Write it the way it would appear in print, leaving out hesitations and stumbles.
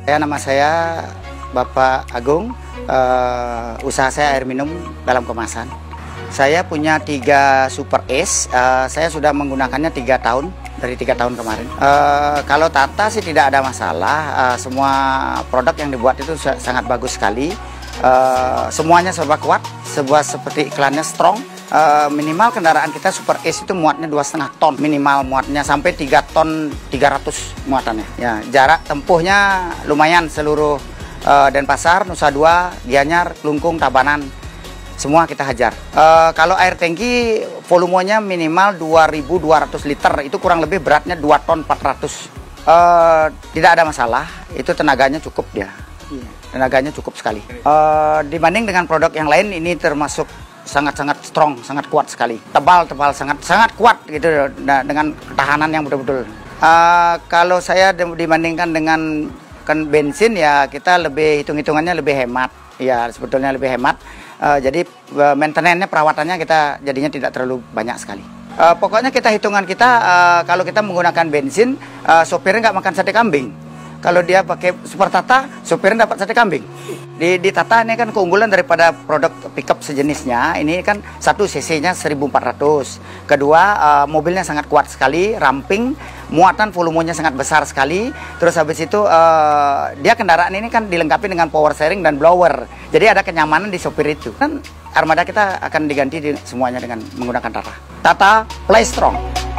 Nama saya Bapak Agung, usaha saya air minum dalam kemasan. Saya punya 3 Super Ace, saya sudah menggunakannya 3 tahun, dari 3 tahun kemarin. Kalau Tata sih tidak ada masalah, semua produk yang dibuat itu sangat bagus sekali. Semuanya serba kuat, seperti iklannya strong. Minimal kendaraan kita Super Ace itu muatnya 2,5 ton, minimal muatnya sampai 3 ton 300 muatannya. Ya, jarak tempuhnya lumayan seluruh Denpasar, Nusa Dua, Gianyar, Klungkung, Tabanan, semua kita hajar. Kalau air tangki volumenya minimal 2.200 liter, itu kurang lebih beratnya 2 ton 400. Tidak ada masalah, itu tenaganya cukup dia. Tenaganya cukup sekali. Dibanding dengan produk yang lain, ini termasuk sangat-sangat strong, sangat kuat sekali. Tebal, sangat kuat gitu, dengan ketahanan yang betul-betul. Kalau saya dibandingkan dengan bensin, ya kita lebih hitung-hitungannya lebih hemat. Ya, sebetulnya lebih hemat. Jadi maintenance-nya, perawatannya kita jadinya tidak terlalu banyak sekali. Pokoknya hitungan kita, kalau kita menggunakan bensin, sopirnya nggak makan sate kambing. Kalau dia pakai Super Tata, sopirnya dapat sate kambing. Di Tata ini kan keunggulan daripada produk pickup sejenisnya. Ini kan 1 cc-nya 1400. Kedua, mobilnya sangat kuat sekali, ramping, muatan volumenya sangat besar sekali. Terus habis itu dia kendaraan ini kan dilengkapi dengan power steering dan blower. Jadi ada kenyamanan di sopir itu. Dan armada kita akan diganti semuanya dengan menggunakan Tata. Tata Play Strong.